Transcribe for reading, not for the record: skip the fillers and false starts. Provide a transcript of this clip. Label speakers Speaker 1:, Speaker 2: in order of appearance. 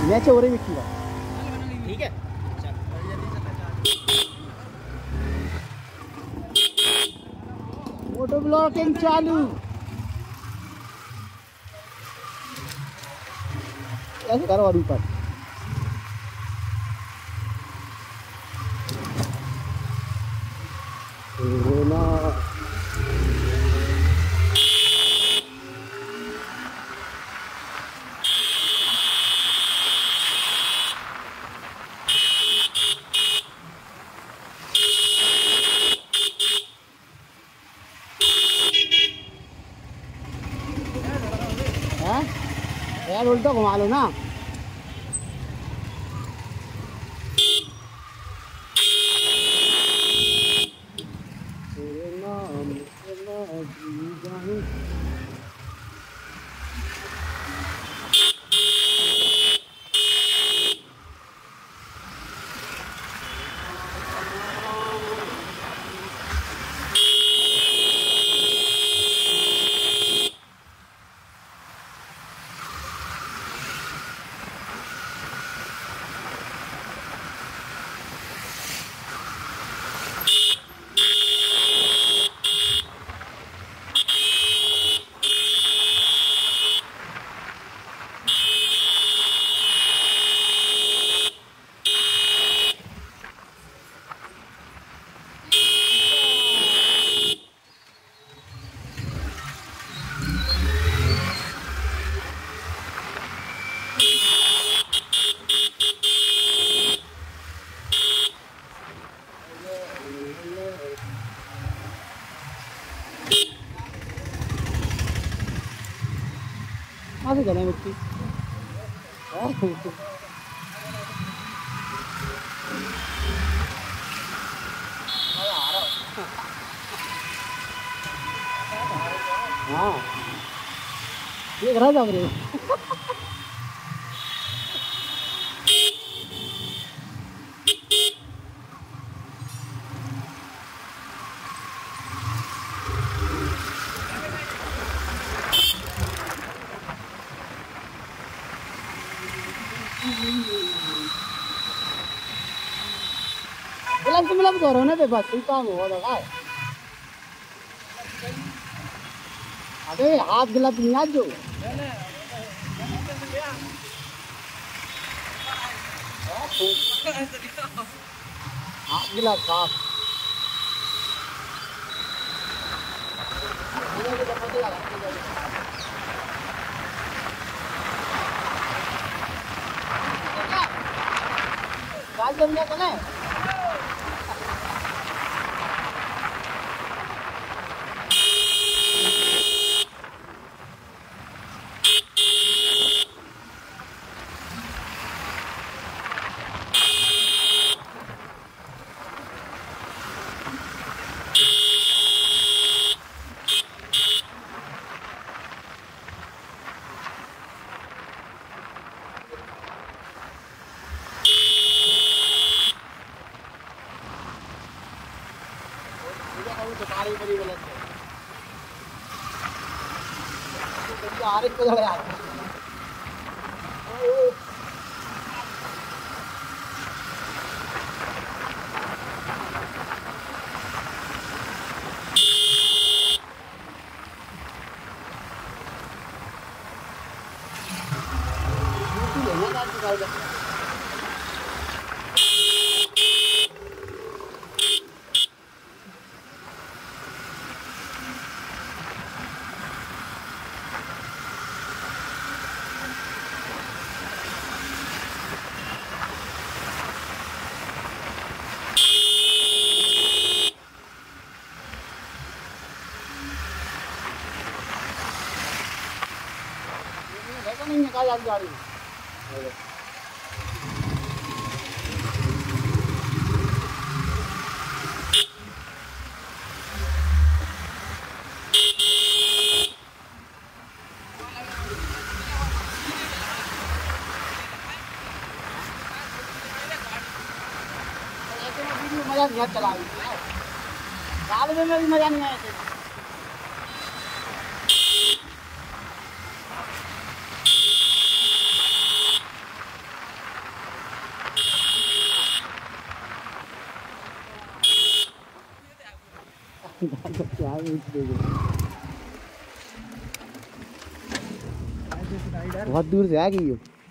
Speaker 1: Match हो रही मिट्टी का।
Speaker 2: ठीक है
Speaker 1: मोटो ब्लॉकिंग चालू। ऐसे करो और ऊपर यार उल्टा घुमा लो ना। आगे चले मिट्टी हाँ ये घर जा रहे ग्लव्स मतलब तो रहने पे बस कोई काम हो लगा। अबे हाथ ग्लव्स नहीं आज जो हाथ ग्लव्स हाथ काल जमने को नहीं नहीं निकाल गाड़ी मजा नहीं चला गाड़ी में भी मजा नहीं आया। क्या बहुत दूर से आ गई हो।